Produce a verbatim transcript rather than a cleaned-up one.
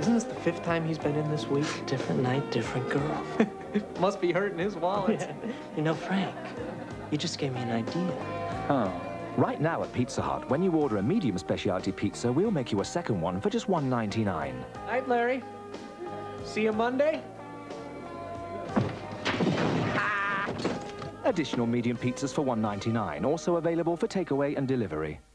Isn't this the fifth time he's been in this week? Different night, different girl. Must be hurting his wallet. Yeah. You know, Frank, you just gave me an idea. Oh. Right now at Pizza Hut, when you order a medium specialty pizza, we'll make you a second one for just one ninety-nine. Night, Larry. See you Monday. Additional medium pizzas for one ninety-nine, also available for takeaway and delivery.